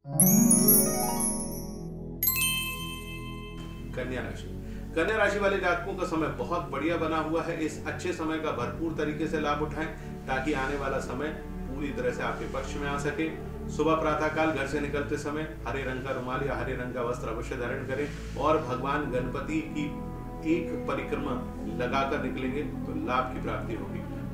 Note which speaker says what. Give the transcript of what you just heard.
Speaker 1: कन्या राशि। कन्या राशि वाले जातकों का समय बहुत बढ़िया बना हुआ है। इस अच्छे समय का भरपूर तरीके से लाभ उठाएं ताकि आने वाला समय पूरी तरह से आपके पक्ष में आ सके। सुबह प्रातः काल घर से निकलते समय हरे रंग का रुमाल या हरे रंग का वस्त्र अवश्य धारण करें और भगवान गणपति की एक परिक्रमा लगाकर निकलेंगे तो लाभ की प्राप्ति होगी।